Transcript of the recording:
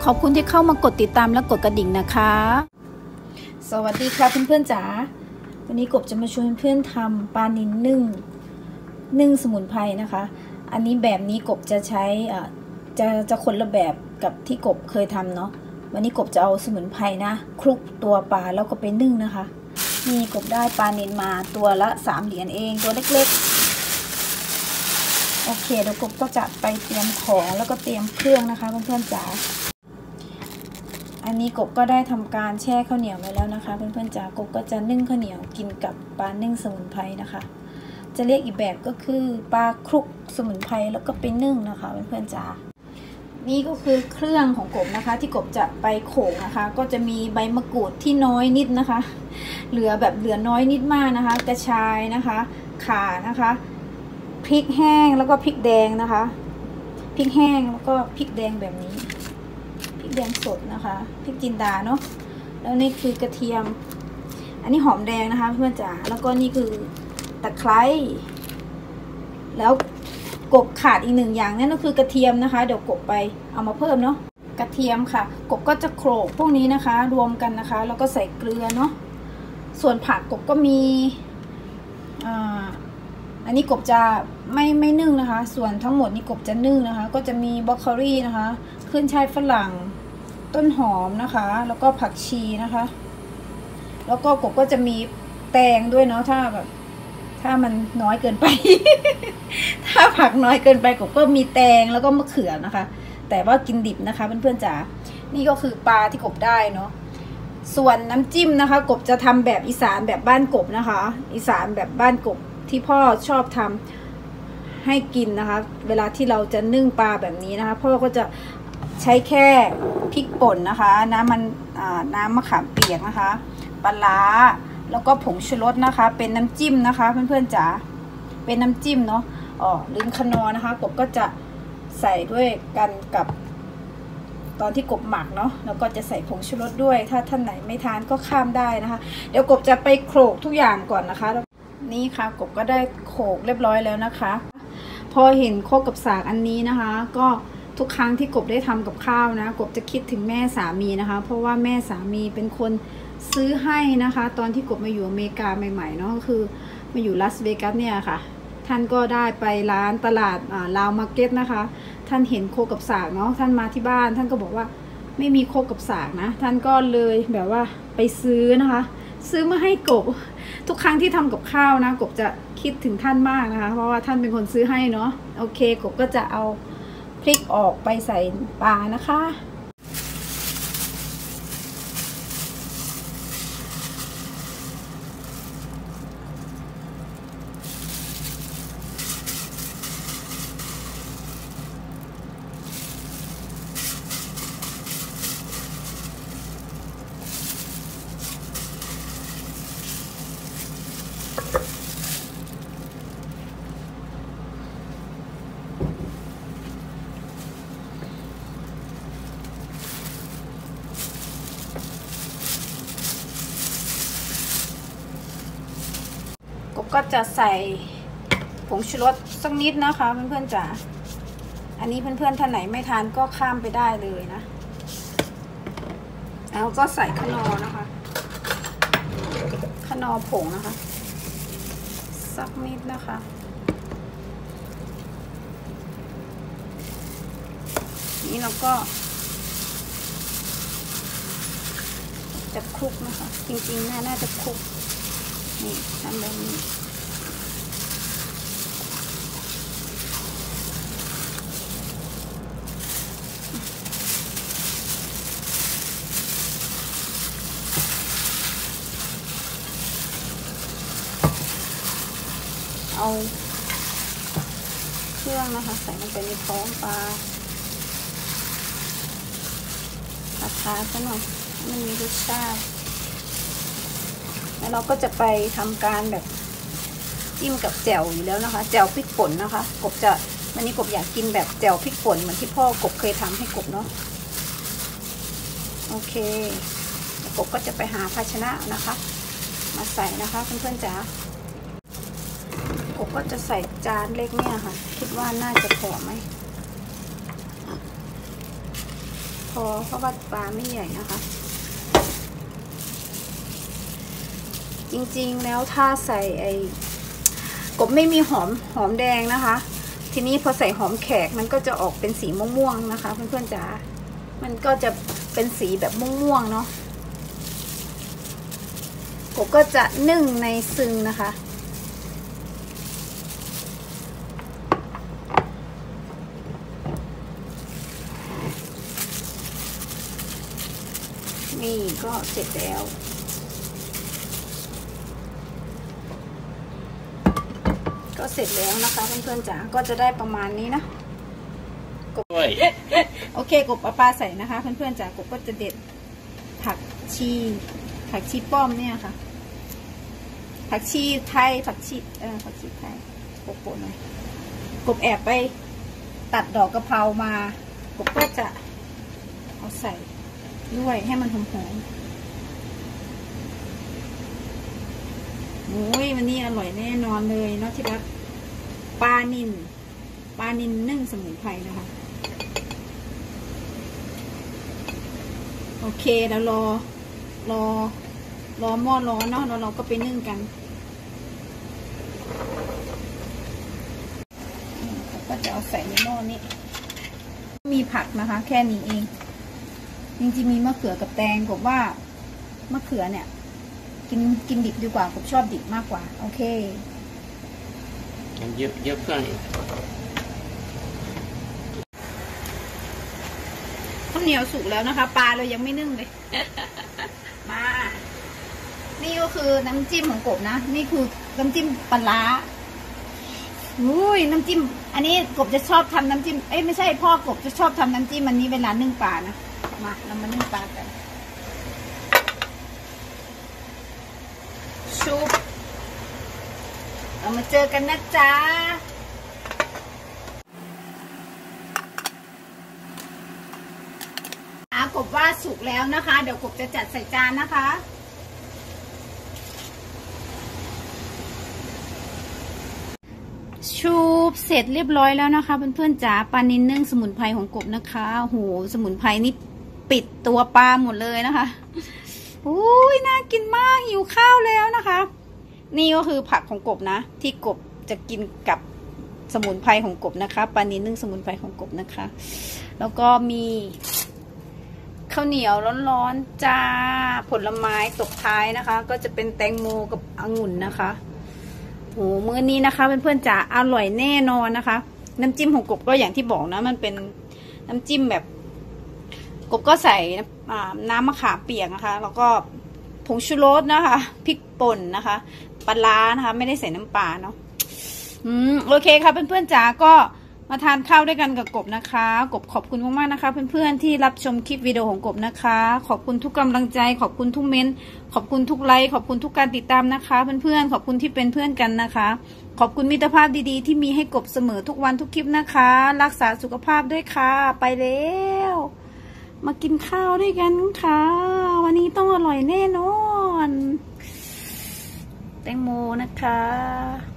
ขอบคุณที่เข้ามากดติดตามและกดกระดิ่งนะคะสวัสดีค่ะเพื่อนๆจ๋าวันนี้กบจะมาชวนเพื่อนทำปลานิลนึ่งสมุนไพรนะคะอันนี้แบบนี้กบจะใช้จะคนละแบบกับที่กบเคยทำเนาะวันนี้กบจะเอาสมุนไพรนะคลุกตัวปลาแล้วก็ไปนึ่งนะคะนี่กบได้ปลานิลมาตัวละ3 เหรียญเองตัวเล็กๆโอเคเดี๋ยวกบก็จะไปเตรียมของแล้วก็เตรียมเครื่องนะคะเพื่อนๆจ๋าอันนี้กบก็ได้ทำการแช่ข้าวเหนียวไว้แล้วนะคะเพื่อนๆจ๋ากบก็จะนึ่งข้าวเหนียวกินกับปลานึ่งสมุนไพรนะคะจะเรียกอีกแบบก็คือปลาคลุกสมุนไพรแล้วก็ไปนึ่งนะคะเพื่อนๆจ๋านี่ก็คือเครื่องของกบนะคะที่กบจะไปโขลกนะคะก็จะมีใบมะกรูดที่น้อยนิดนะคะเหลือน้อยนิดมากนะคะกระชายนะคะข่านะคะพริกแห้งแล้วก็พริกแดงนะคะพริกแห้งแล้วก็พริกแดงแบบนี้พริกแดงสดนะคะพริกจินดาเนาะแล้วนี่คือกระเทียมอันนี้หอมแดงนะคะเพื่อนจ๋าแล้วก็นี่คือตะไคร้แล้วกบขาดอีก1 อย่างนั่นก็คือกระเทียมนะคะเดี๋ยวกบไปเอามาเพิ่มเนาะกระเทียมค่ะกบก็จะโขลกพวกนี้นะคะรวมกันนะคะแล้วก็ใส่เกลือเนาะส่วนผักกบก็มีอันนี้กบจะไม่นึ่งนะคะส่วนทั้งหมดนี่กบจะนึ่งนะคะก็จะมีบรอกโคลีนะคะขึ้นช่ายฝรั่งต้นหอมนะคะแล้วก็ผักชีนะคะแล้วก็กบก็จะมีแตงด้วยเนาะถ้ามันน้อยเกินไป ถ้าผักน้อยเกินไปกบก็มีแตงแล้วก็มะเขือนะคะแต่ว่ากินดิบนะคะเพื่อนๆจ๋านี่ก็คือปลาที่กบได้เนาะส่วนน้ำจิ้มนะคะกบจะทำแบบอีสานแบบบ้านกบนะคะอีสานแบบบ้านกบที่พ่อชอบทำให้กินนะคะเวลาที่เราจะนึ่งปลาแบบนี้นะคะพ่อก็จะใช้แค่พริกป่นนะคะน้ำมะขามเปียกนะคะปลาร้าแล้วก็ผงชูรสนะคะเป็นน้ำจิ้มนะคะเพื่อนๆจ๋าเป็นน้ำจิ้มเนาะลืมคนอนะคะกบก็จะใส่ด้วยกันกับตอนที่กบหมักเนาะแล้วก็จะใส่ผงชูรสด้วยถ้าท่านไหนไม่ทานก็ข้ามได้นะคะเดี๋ยวกบจะไปโขลกทุกอย่างก่อนนะคะนี่ค่ะกบก็ได้โขลกเรียบร้อยแล้วนะคะพอเห็นโคกกับสากอันนี้นะคะก็ทุกครั้งที่กบได้ทำกับข้าวนะกบจะคิดถึงแม่สามีนะคะเพราะว่าแม่สามีเป็นคนซื้อให้นะคะตอนที่กบมาอยู่อเมริกาใหม่ๆเนาะก็คือมาอยู่ลาสเวกัสเนี่ยค่ะท่านก็ได้ไปร้านตลาดลาวมาร์เก็ตนะคะท่านเห็นโคกับสากเนาะท่านมาที่บ้านท่านก็บอกว่าไม่มีโคกับสากนะท่านก็เลยแบบว่าไปซื้อนะคะซื้อมาให้กบทุกครั้งที่ทำกับข้าวนะกบจะคิดถึงท่านมากนะคะเพราะว่าท่านเป็นคนซื้อให้เนาะโอเคกบก็จะเอาพริกออกไปใส่ปลานะคะก็จะใส่ผงชูรสสักนิดนะคะเพื่อนๆจ๋าอันนี้เพื่อนๆท่านไหนไม่ทานก็ข้ามไปได้เลยนะแล้วก็ใส่คนอนะคะคนอผงนะคะสักนิดนะคะนี่เราก็จะคลุกนะคะจริงๆน่าจะคลุกนี่ทำแบบนี้เอาเครื่องนะคะใส่ลงไปในท้องปลาทาซะหน่อยมันมีรสชาติแล้วเราก็จะไปทำการแบบจิ้มกับแจ่วอยู่แล้วนะคะแจ่วพริกป่นนะคะกบจะวันนี้กบอยากกินแบบแจ่วพริกป่นเหมือนที่พ่อกบเคยทำให้กบเนาะโอเคกบก็จะไปหาภาชนะนะคะมาใส่นะคะเพื่อนๆจ๋ากบก็จะใส่จานเล็กเนี่ยค่ะคิดว่าน่าจะพอไหมพอเพราะว่าปลาไม่ใหญ่นะคะจริงๆแล้วถ้าใส่กบไม่มีหอมแดงนะคะทีนี้พอใส่หอมแขกมันก็จะออกเป็นสีม่วงๆนะคะเพื่อนๆจ๋ามันก็จะเป็นสีแบบม่วงๆเนาะกบก็จะนึ่งในซึงนะคะนี่ก็เสร็จแล้วก็เสร็จแล้วนะคะเพื่อนๆจ๋าก็จะได้ประมาณนี้นะกบโอเคกบปลาใส่นะคะเพื่อนๆจ๋ากบก็จะเด็ดผักชีป้อมเนี่ยค่ะผักชีไทยผักชีไทยโปะหน่อยกบแอบไปตัดดอกกะเพรามากบก็จะเอาใส่ด้วยให้มันหอมๆโอ้ยวันนี้อร่อยแน่นอนเลยเนาะที่รักปลานิลนึ่งสมุนไพรนะคะโอเคแล้วรอหม้อร้อนเนาะแล้วเราก็ไปนึ่งกันก็จะเอาใส่ในหม้อนี้มีผักนะคะแค่นี้เองจริงๆมีมะเขือกับแตงผมว่ามะเขือเนี่ยกินดิบดีกว่าผมชอบดิบมากกว่าโอเคเยอะๆกันข้าวเหนียวสุกแล้วนะคะปลาเรายังไม่นึ่งเลยมานี่ก็คือน้ำจิ้มของกบนะนี่คือน้ำจิ้มปลาอุ้ยน้ำจิ้มอันนี้กบจะชอบทำน้ำจิ้มไม่ใช่พ่อกบจะชอบทำน้ำจิ้มอันนี้เวลานึ่งปลานะมาเรามานึ่งปลากันชุบเรามาเจอกันนะจ๊ะกบว่าสุกแล้วนะคะเดี๋ยวกบจะจัดใส่จานนะคะชูบเสร็จเรียบร้อยแล้วนะคะเพื่อนๆจ๋าปลานิลนึ่งสมุนไพรของกบนะคะโหสมุนไพรนี่ปิดตัวปลาหมดเลยนะคะอุ้ยน่ากินมากหิวข้าวแล้วนะคะนี่ก็คือผักของกบนะที่กบจะกินกับสมุนไพรของกบนะคะปลานิลนึ่งสมุนไพรของกบนะคะแล้วก็มีข้าวเหนียวร้อนๆจ้าผลไม้ตบท้ายนะคะก็จะเป็นแตงโมกับองุ่นนะคะโหมื้อนี้นะคะเพื่อนๆจ๋าอร่อยแน่นอนนะคะน้ำจิ้มของกบก็อย่างที่บอกนะมันเป็นน้ำจิ้มแบบกบก็ใส่น้ำมะขามเปียกนะคะแล้วก็ผงชูรสนะคะพริกป่นนะคะปลาร้านะคะไม่ได้ใส่น้ำปลาเนาะโอเคค่ะเพื่อนๆจ๋าก็มาทานข้าวด้วยกันกับกบนะคะกบขอบคุณมากๆนะคะเพื่อนๆที่รับชมคลิปวิดีโอของกบนะคะขอบคุณทุกกำลังใจขอบคุณทุกเม้นขอบคุณทุกไลค์ขอบคุณทุกการติดตามนะคะเพื่อนๆขอบคุณที่เป็นเพื่อนกันนะคะขอบคุณมิตรภาพดีๆที่มีให้กบเสมอทุกวันทุกคลิปนะคะรักษาสุขภาพด้วยค่ะไปแล้วมากินข้าวด้วยกันค่ะวันนี้ต้องอร่อยแน่นอนแตงโมนะคะ